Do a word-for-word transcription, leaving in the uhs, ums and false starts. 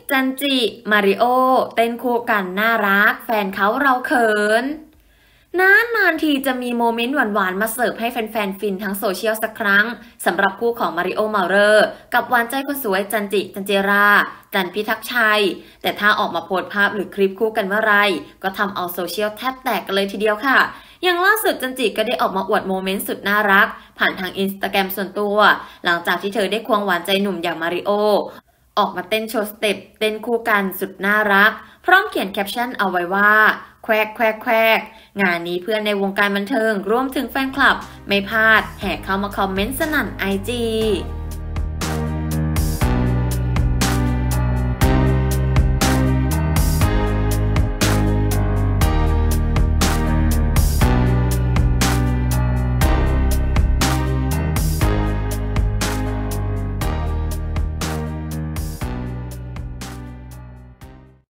จันจิมาริโอเต้นคู่กันน่ารักแฟนเขาเราเขินนานนานทีจะมีโมเมนต์หวานๆมาเสิร์ฟให้แฟนๆฟินทั้งโซเชียลสักครั้งสำหรับคู่ของมาริโอเมาเลอร์กับหวานใจคนสวยจันจิจันเจราจันพิทักษ์ชัยแต่ถ้าออกมาโพสต์ภาพหรือคลิปคู่กันเมื่อไรก็ทำเอาโซเชียลแทบแตกกันเลยทีเดียวค่ะอย่างล่าสุดจันจิก็ได้ออกมาอวดโมเมนต์สุดน่ารักผ่านทางอินสตาแกรมส่วนตัวหลังจากที่เธอได้ควงหวานใจหนุ่มอย่างมาริโอออกมาเต้นโชว์สเต็ปเต้นคู่กันสุดน่ารักพร้อมเขียนแคปชั่นเอาไว้ว่าแควกแควกแควกงานนี้เพื่อนในวงการบันเทิงรวมถึงแฟนคลับไม่พลาดแห่เข้ามาคอมเมนต์สนั่นไอจี